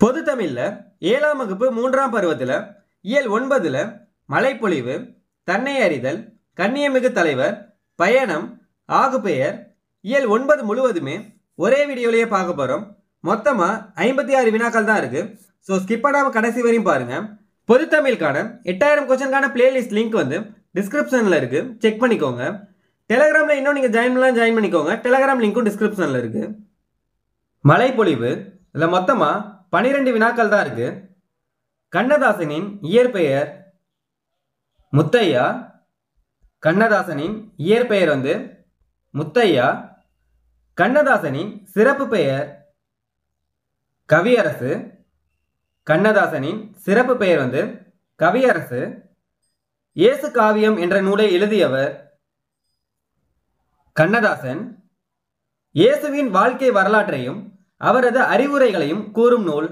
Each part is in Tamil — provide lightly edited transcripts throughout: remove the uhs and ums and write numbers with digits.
பொது தமிழ்ல 7ஆம் வகுப்பு 3ஆம் பருவத்தில் இயல் 9ல் மழைப்பொழிவு, தன்னை அறிதல், கண்ணியமிகு தலைவர், பயணம், ஆகுபெயர் இயல் 9 முழுவதுமே ஒரே வீடியோலயே பார்க்க போறோம். மொத்தமா 56 வினாக்கள் தான் இருக்கு. ஸோ ஸ்கிப் பண்ணாம கடைசி வரையும் பாருங்க. பொது தமிழுக்கான 8000 கொஸ்டினுக்கான பிளேலிஸ்ட் லிங்க் வந்து டிஸ்கிரிப்ஷன்ல இருக்கு, செக் பண்ணிக்கோங்க. டெலிகிராம்ல இன்னும் நீங்க ஜாயின் பண்ணிக்கோங்க. டெலிகிராம் லிங்க்கும் டிஸ்கிரிப்ஷன்ல இருக்கு. மழைப்பொழிவு இதுல மொத்தமா 12 வினாக்கள் தான் இருக்கு. கண்ணதாசனின் இயற்பெயர் முத்தையா. கண்ணதாசனின் இயற்பெயர் வந்து முத்தையா. கண்ணதாசனின் சிறப்பு பெயர் கவியரசு. கண்ணதாசனின் சிறப்பு பெயர் வந்து கவியரசு. இயேசு காவியம் என்ற நூலை எழுதியவர் கண்ணதாசன். இயேசுவின் வாழ்க்கை வரலாற்றையும் அவரது அறிவுரைகளையும் கூறும் நூல்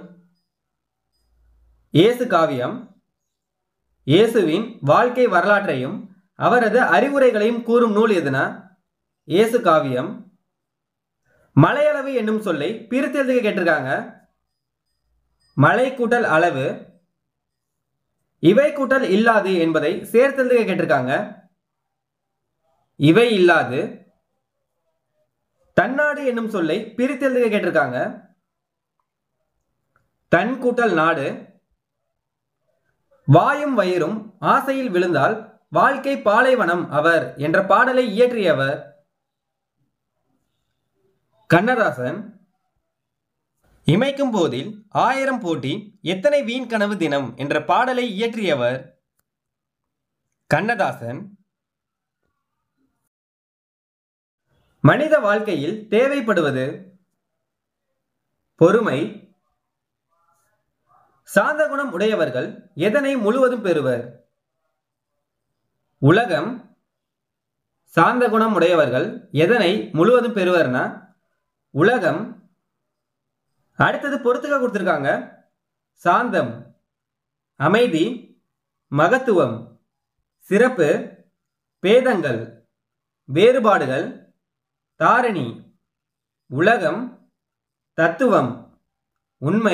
இயேசு காவியம். இயேசுவின் வாழ்க்கை வரலாற்றையும் அவரது அறிவுரைகளையும் கூறும் நூல் எதுனா இயேசு காவியம். மழையளவு என்னும் சொல்லை பிரித்து எழுதுக கேட்டிருக்காங்க. மழை கூட்டல் அளவு, இவை கூட்டல் இல்லாது என்பதை சேர்த்து எழுதுக கேட்டிருக்காங்க. இவை இல்லாது. தன்னாடு என்னும் சொல்லை பிரித்து எழுதுக கேட்டிருக்காங்க. தன் கூட்டல் நாடு. வாயும் வயிறும் ஆசையில் விழுந்தால் வாழ்க்கை பாலைவனம் அவர் என்ற பாடலை இயற்றியவர் கண்ணதாசன். இமைக்கும் போதில் 1000 போட்டி எத்தனை வீண் கனவு தினம் என்ற பாடலை இயற்றியவர் கண்ணதாசன். மனித வாழ்க்கையில் தேவைப்படுவது பொறுமை. சாந்த குணம் உடையவர்கள் எதனை முழுவதும் பெறுவர்? உலகம். சாந்த குணம் உடையவர்கள் எதனை முழுவதும் பெறுவர்னா உலகம். அடுத்தது பொறுத்துக்க கொடுத்திருக்காங்க. சாந்தம், அமைதி, மகத்துவம், சிறப்பு, பேதங்கள், வேறுபாடுகள், தாரணி, உலகம், தத்துவம், உண்மை,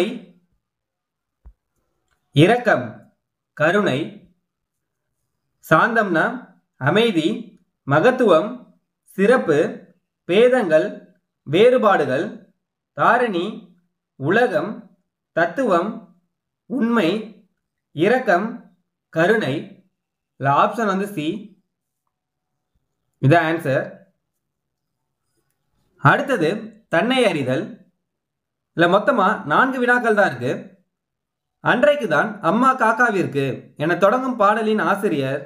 இரக்கம், கருணை. சாந்தம்னா அமைதி, மகத்துவம், சிறப்பு, பேதங்கள், வேறுபாடுகள், தாரணி, உலகம், தத்துவம், உண்மை, இரக்கம், கருணை. ஆப்ஷன் வந்து சி. இதான் ஆன்சர். அடுத்தது தன்னை அறிதல். இல்ல மொத்தமா 4 வினாக்கள் தான் இருக்கு. அன்றைக்கு தான் அம்மா காக்காவிற்கு என தொடங்கும் பாடலின் ஆசிரியர்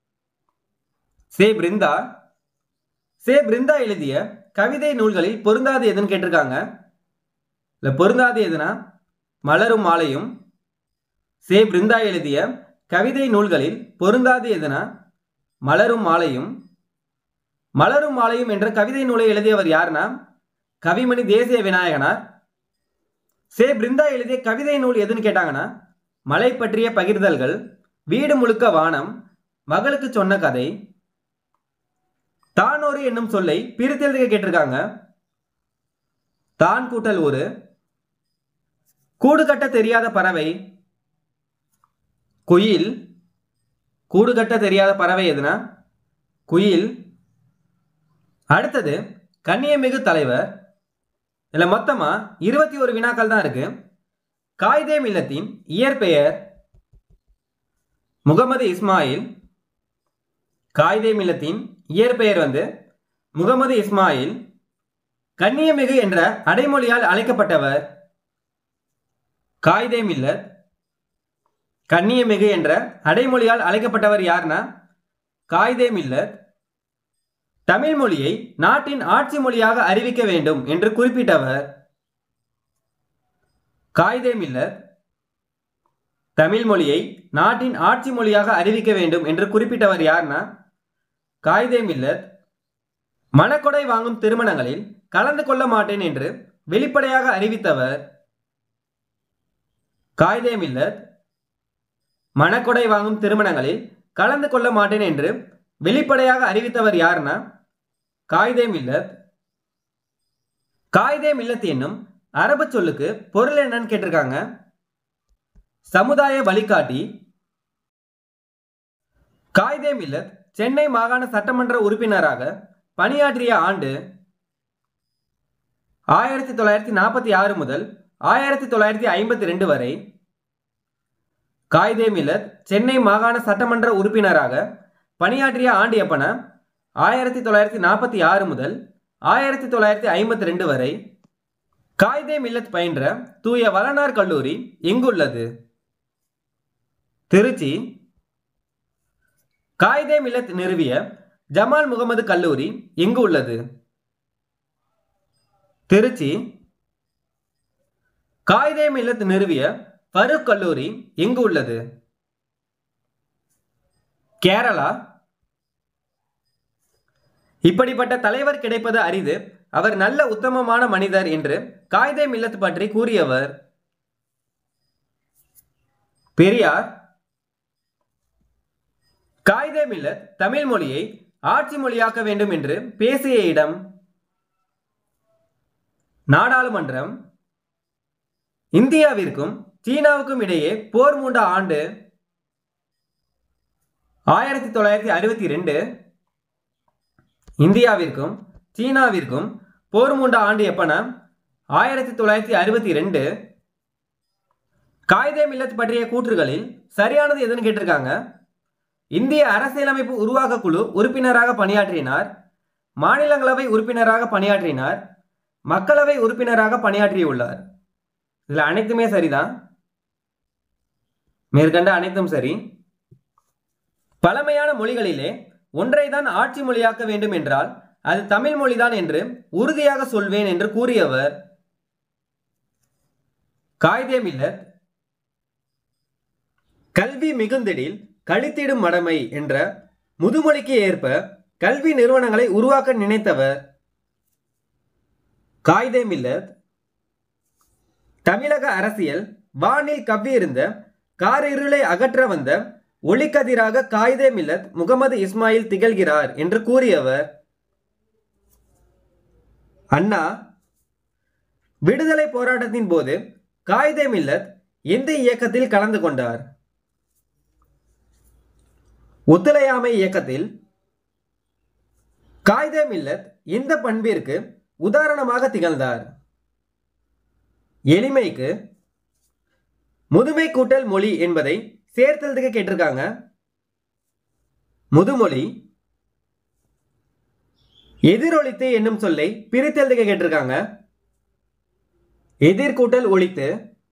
சே பிருந்தா. சே பிருந்தா எழுதிய கவிதை நூல்களில் பொருந்தாது எதுன்னு கேட்டிருக்காங்க. இல்ல பொருந்தாது எதுனா மலரும் மாலையும். சே பிருந்தா எழுதிய கவிதை நூல்களில் பொருந்தாது எதுனா மலரும் மாலையும். மலரும் மாலையும் என்ற கவிதை நூலை எழுதியவர் யாருன்னா கவிமணி தேசிய விநாயகனார். சே பிருந்தா எழுதிய கவிதை நூல் எதுன்னு கேட்டாங்கன்னா மலை பற்றிய பகிர்தல்கள், வீடு முழுக்க வானம், மகளுக்கு சொன்ன கதை. தானொரு என்னும் சொல்லை பிரித்து எழுதுக கேட்டிருக்காங்க. தான் கூட்டல் ஒரு. கூடு கட்ட தெரியாத பறவை குயில். கூடு கட்ட தெரியாத பறவை எதுனா குயில். அடுத்தது கண்ணியமிகு தலைவர். இதுல மொத்தமா 21 வினாக்கள் தான் இருக்கு. காயிதே மில்லத்தின் இயற்பெயர் முகமது இஸ்மாயில். காயிதே மில்லத்தின் இயற்பெயர் வந்து முகமது இஸ்மாயில். கண்ணியமிகு என்ற அடைமொழியால் அழைக்கப்பட்டவர் காயிதே மில்லத். கண்ணியமிகு என்ற அடைமொழியால் அழைக்கப்பட்டவர் யாருன்னா காயிதே மில்லத். தமிழ் மொழியை நாட்டின் ஆட்சி மொழியாக அறிவிக்க வேண்டும் என்று குறிப்பிட்டவர் காயிதே மில்லத். தமிழ் மொழியை நாட்டின் ஆட்சி மொழியாக அறிவிக்க வேண்டும் என்று குறிப்பிட்டவர் யாருன்னா காயிதே மில்லத். மணக்கொடை வாங்கும் திருமணங்களில் கலந்து கொள்ள மாட்டேன் என்று வெளிப்படையாக அறிவித்தவர் காயிதே மில்லத். மணக்கொடை வாங்கும் திருமணங்களில் கலந்து கொள்ள மாட்டேன் என்று வெளிப்படையாக அறிவித்தவர் யாருன்னா காயிதே மில்லத். காயிதே மில்லத் என்னும் அரபு சொல்லுக்கு பொருள் என்னன்னு கேட்டிருக்காங்க. சமுதாய வழிகாட்டி. காயிதே மில்லத் சென்னை மாகாண சட்டமன்ற உறுப்பினராக பணியாற்றிய ஆண்டு 1946 முதல் 1952 வரை. காயிதே மில்லத் சென்னை மாகாண சட்டமன்ற உறுப்பினராக பணியாற்றிய ஆண்டு எப்பனா 1946 முதல் 1952 வரை. காயிதே மில்லத் பயின்ற தூய வளனார் கல்லூரி எங்குள்ளது? திருச்சி. காயிதே மில்லத் நிறுவிய ஜமால் முகமது கல்லூரி எங்கு உள்ளது? திருச்சி. காயிதே மில்லத் நிறுவிய ஃபரூக் கல்லூரி எங்கு உள்ளது? கேரளா. இப்படிப்பட்ட தலைவர் கிடைப்பது அரிது, அவர் நல்ல உத்தமமான மனிதர் என்று காயிதே மில்லத் பற்றி கூறியவர்? பெரியார். காயிதே மில்லத் தமிழ் மொழியை ஆட்சி மொழியாக்க வேண்டும் என்று பேசிய இடம்? நாடாளுமன்றம். இந்தியாவிற்கும் சீனாவுக்கும் இடையே போர் மூண்ட ஆண்டு? 1962. இந்தியாவிற்கும் சீனாவிற்கும் போர் மூண்ட ஆண்டு எப்பனா 1962. காயிதே மில்லத் பற்றிய கூற்றுகளில் சரியானது எதுன்னு கேட்டிருக்காங்க. இந்திய அரசியலமைப்பு உருவாக்க குழு உறுப்பினராக பணியாற்றினார், மாநிலங்களவை உறுப்பினராக பணியாற்றினார், மக்களவை உறுப்பினராக பணியாற்றியுள்ளார். இதில் அனைத்துமே சரிதான். மேற்கண்ட அனைத்தும் சரி. பழமையான மொழிகளிலே ஒன்றைதான் ஆட்சி மொழியாக்க வேண்டும் என்றால் அது தமிழ் மொழிதான் என்று உறுதியாக சொல்வேன் என்று கூறியவர்? காயிதே மில்லத். கல்வி மிகுந்திடில் கழித்திடும் மடமை என்ற முதுமொழிக்கு ஏற்ப கல்வி நிறுவனங்களை உருவாக்க நினைத்தவர்? காயிதே மில்லத். தமிழக அரசியல் வானில் கவ்வியிருந்த காரிருளை அகற்ற வந்த ஒளிக்கதிராக காயிதே மில்லத் முகமது இஸ்மாயில் திகழ்கிறார் என்று கூறியவர்? அண்ணா. விடுதலை போராட்டத்தின் போது காயிதே மில்லத் எந்த இயக்கத்தில் கலந்து கொண்டார்? ஒத்துழையாமை இயக்கத்தில். காயிதே மில்லத் எந்த பண்பிற்கு உதாரணமாக திகழ்ந்தார்? எளிமைக்கு. முதுமை கூட்டல் மொழி என்பதை சேர்த்தெழுதுக கேட்டிருக்காங்க. முதுமொழி. எதிரொலித்து என்னும் சொல்லை பிரித்தெழுதுக கேட்டிருக்காங்க. எதிர்கூட்டல் ஒலித்து.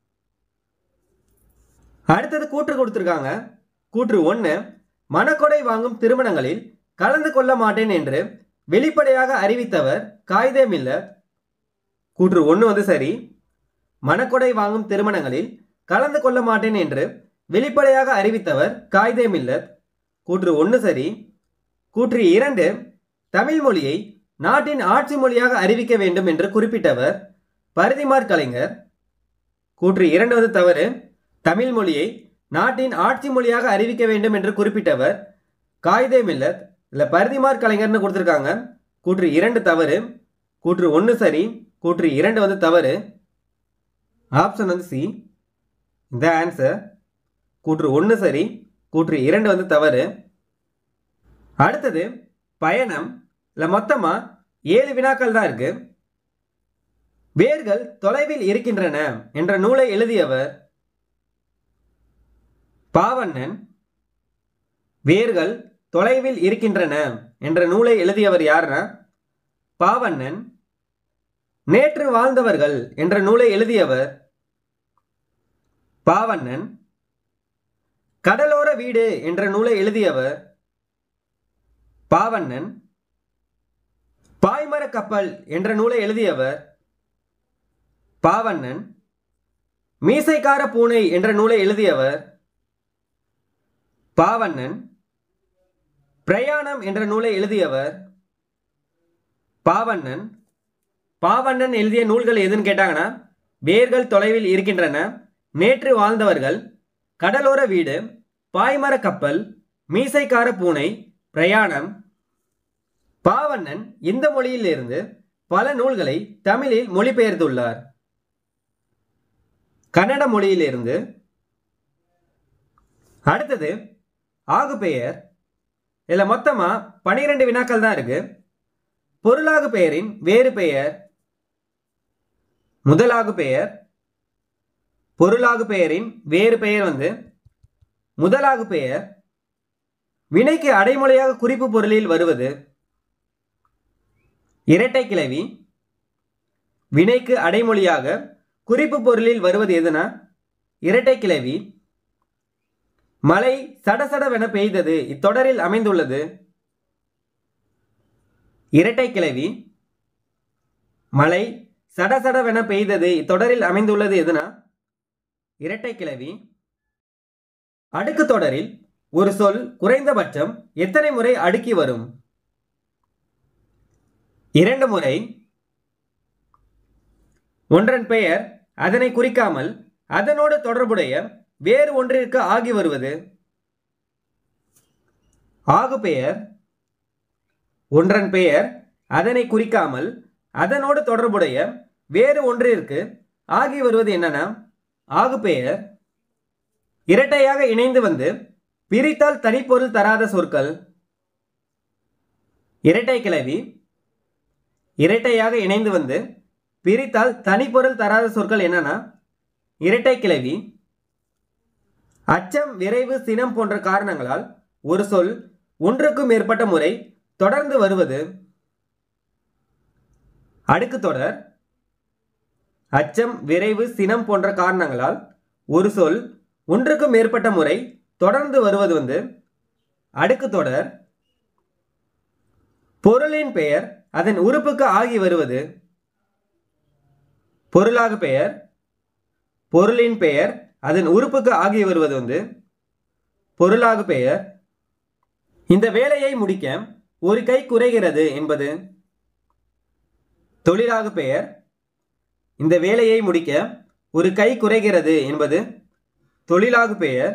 அடுத்தது கூற்று கொடுத்திருக்காங்க. கூற்று 1, மனக்கொடை வாங்கும் திருமணங்களில் கலந்து கொள்ள மாட்டேன் என்று வெளிப்படையாக அறிவித்தவர் காயிதே மில்லத். கூற்று 1 சரி. மனக்கொடை வாங்கும் திருமணங்களில் கலந்து கொள்ள மாட்டேன் என்று வெளிப்படையாக அறிவித்தவர் காயிதே மில்லத். கூற்று 1 சரி. கூற்று 2, தமிழ் மொழியை நாட்டின் ஆட்சி மொழியாக அறிவிக்க வேண்டும் என்று குறிப்பிட்டவர் பரிதிமாற் கலைஞர். கூற்று 2 தவறு. தமிழ் மொழியை நாட்டின் ஆட்சி மொழியாக அறிவிக்க வேண்டும் என்று குறிப்பிட்டவர் காயிதே மில்லத். இல்லை பரிதிமாற் கலைஞர்னு கொடுத்துருக்காங்க. கூற்று 2 தவறு. கூற்று 1 சரி. கூற்று 2 தவறு. Option C. இந்த ஆன்சர். கூற்று 1 சரி. கூற்று 2 தவறு. அடுத்தது பயணம். இல்லை மொத்தமாக 7 வினாக்கள் தான் இருக்கு. வேர்கள் தொலைவில் இருக்கின்றன என்ற நூலை எழுதியவர் பாவண்ணன். வேர்கள் தொலைவில் இருக்கின்றன என்ற நூலை எழுதியவர் யாருன்னா பாவண்ணன். நேற்று வாழ்ந்தவர்கள் என்ற நூலை எழுதியவர் பாவண்ணன். கடலோர வீடு என்ற நூலை எழுதியவர் பாவண்ணன். பாய்மர கப்பல் என்ற நூலை எழுதியவர் பாவண்ணன். மீசைக்கார பூனை என்ற நூலை எழுதியவர் பாவண்ணன். பிரயாணம் என்ற நூலை எழுதியவர் பாவண்ணன். பாவண்ணன் எழுதிய நூல்கள் எதுன்னு கேட்டாங்கன்னா வேர்கள் தொலைவில் இருக்கின்றன, நேற்று வாழ்ந்தவர்கள், கடலோர வீடு, பாய்மர கப்பல், மீசைக்கார பூனை, பிரயாணம். பாவண்ணன் இந்த மொழியிலிருந்து பல நூல்களை தமிழில் மொழிபெயர்த்துள்ளார். கன்னட மொழியிலிருந்து. அடுத்தது ஆகு பெயர். இதில் மொத்தமாக 12 வினாக்கள் தான் இருக்கு. பொருளாகு பெயரின் வேறு பெயர். முதலாகு பெயர். பொருளாகு பெயரின் வேறு பெயர் முதலாகு பெயர். வினைக்கு அடைமொழியாக குறிப்பு பொருளில் வருவது. இரட்டை கிளவி. வினைக்கு அடைமொழியாக குறிப்பு பொருளில் வருவது எதுனா இரட்டை கிளவி. மழை சடசடவென பெய்தது இத்தொடரில் அமைந்துள்ளது. இரட்டை கிளவி. மழை சடசடவென பெய்தது இத்தொடரில் அமைந்துள்ளது எதுனா இரட்டை கிளவி. அடுக்கு தொடரில் ஒரு சொல் குறைந்தபட்சம் எத்தனை முறை அடுக்கி வரும்? 2 முறை. ஒன்றன் பெயர் அதனை குறிக்காமல் அதனோடு தொடர்புடைய வேறு ஒன்றிற்கு ஆகி வருவது. ஆகு பெயர். ஒன்றன் பெயர் அதனை குறிக்காமல் அதனோடு தொடர்புடைய வேறு ஒன்றிற்கு ஆகி வருவது என்னன்னா ஆகு பெயர். இரட்டையாக இணைந்து பிரித்தால் தனிப்பொருள் தராத சொற்கள். இரட்டை கிளவி. இரட்டையாக இணைந்து பிரித்தால் தனிப்பொருள் தராத சொற்கள் என்னன்னா இரட்டை கிளவி. அச்சம், விரைவு, சினம் போன்ற காரணங்களால் ஒரு சொல் ஒன்றுக்கும் மேற்பட்ட முறை தொடர்ந்து வருவது. அடுக்கு தொடர். அச்சம், விரைவு, சினம் போன்ற காரணங்களால் ஒரு சொல் ஒன்றுக்கும் மேற்பட்ட முறை தொடர்ந்து வருவது அடுக்கு தொடர். பொருளின் பெயர் அதன் உறுப்புக்கு ஆகி வருவது. பொருளாகு பெயர். பொருளின் பெயர் அதன் உறுப்புக்கு ஆகி வருவது பொருளாகு பெயர். இந்த வேலையை முடிக்க ஒரு கை குறைகிறது என்பது தொழிலாகு பெயர். இந்த வேலையை முடிக்க ஒரு கை குறைகிறது என்பது தொழிலாகு பெயர்.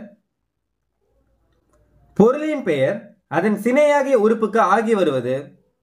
பொருளின் பெயர் அதன் சினையாகிய உறுப்புக்கு ஆகி வருவது.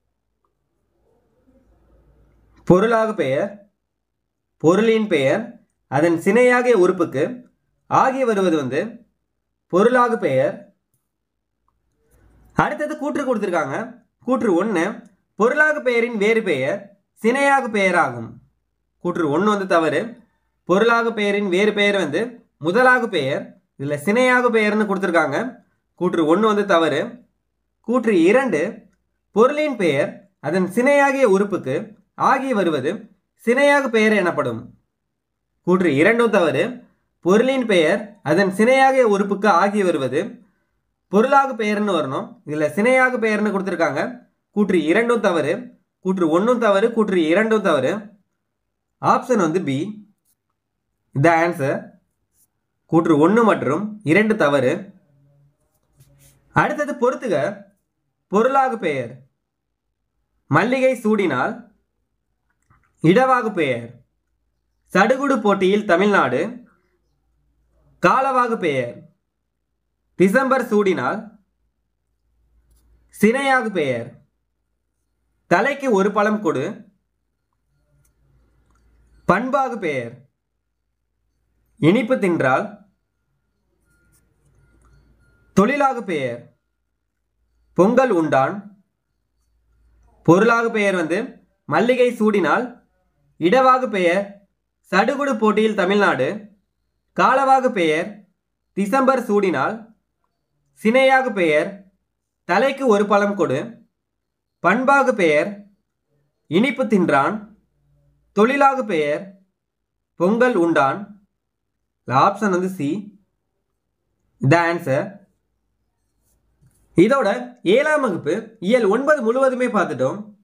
பொருளாகு பெயர். பொருளின் பெயர் அதன் சினையாகிய உறுப்புக்கு ஆகி வருவது பொருளாகு பெயர். அடுத்தது கூற்று கொடுத்திருக்காங்க. கூற்று 1 பொருளாகு பெயரின் வேறு பெயர் சினையாகு பெயராகும். கூற்று 1 தவறு. பொருளாகு பெயரின் வேறு பெயர் முதலாகு பெயர். இதில் சினையாகு பெயர்னு கொடுத்துருக்காங்க. கூற்று 1 தவறு. கூற்று 2 பொருளின் பெயர் அதன் சினையாகிய உறுப்புக்கு ஆகி வருவது சினையாகு பெயர் எனப்படும். கூற்று 2 தவறு. பொருளின் பெயர் அதன் சினையாகிய உறுப்புக்கு ஆகி வருவது பொருளாகு பெயர்னு வரணும். இதில் சினையாகு பெயர்னு கொடுத்துருக்காங்க. கூற்று 2 தவறு. கூற்று 1 தவறு. கூற்று 2 தவறு. Option B. The answer. கூற்று 1 மற்றும் 2 தவறு. அடுத்தது பொறுத்துக. பொருளாகு பெயர். மல்லிகை சூடினால். இடவாகு பெயர். சடுகுடு போட்டியில் தமிழ்நாடு. காலவாகு பெயர். டிசம்பர் சூடினால். சினையாகு பெயர். தலைக்கு ஒரு பழம் கொடு. பண்பாகு பெயர். இனிப்பு தின்றால். தொழிலாகு பெயர். பொங்கல் உண்டான். பொருளாகு பெயர் மல்லிகை சூடினால். இடவாகு பெயர் சடுகுடு போட்டியில் தமிழ்நாடு. காலவாகு பெயர் டிசம்பர் சூடினால். சினையாகு பெயர் தலைக்கு ஒரு பழம் கொடு. பண்பாகு பெயர் இனிப்பு தின்றான். தொழிலாகு பெயர் பொங்கல் உண்டான். Option C. The answer. இதோட 7ஆம் வகுப்பு இயல் 9 முழுவதுமே பார்த்துட்டோம்.